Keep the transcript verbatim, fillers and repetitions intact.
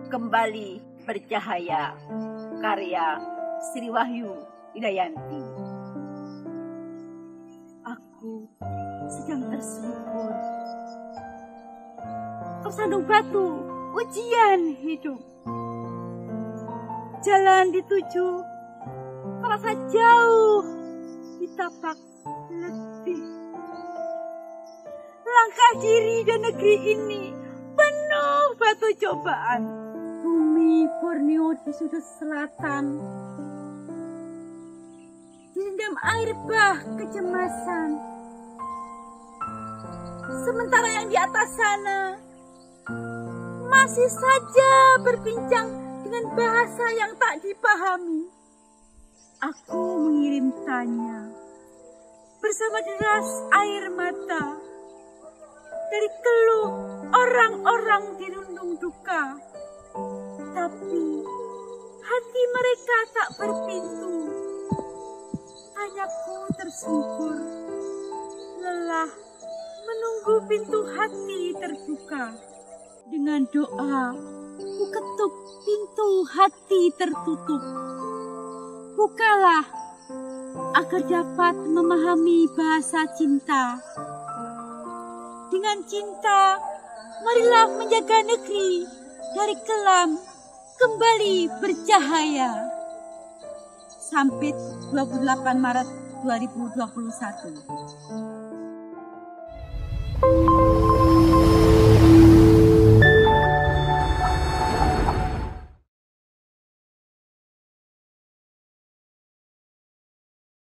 kembali bercahaya. Karya Sri Wahyu Widayanti. Aku sedang tersungkur tersandung batu ujian hidup. Jalan dituju terasa jauh ditapak letih. Langkah diri dan negeri ini penuh batu cobaan. Bumi Borneo di sudut selatan direndam air bah kecemasan. Sementara yang di atas sana masih saja berbincang dengan bahasa yang tak dipahami. Aku mengirim tanya bersama deras air mata dari keluh orang-orang dirundung duka. Tapi hati mereka tak berpintu. Tanyaku tersungkur, lelah menunggu pintu hati terbuka. Dengan doa, ku ketuk pintu hati tertutup. Bukalah agar dapat memahami bahasa cinta. Dengan cinta, marilah menjaga negeri dari kelam kembali bercahaya. Sampai dua puluh delapan Maret dua ribu dua puluh satu.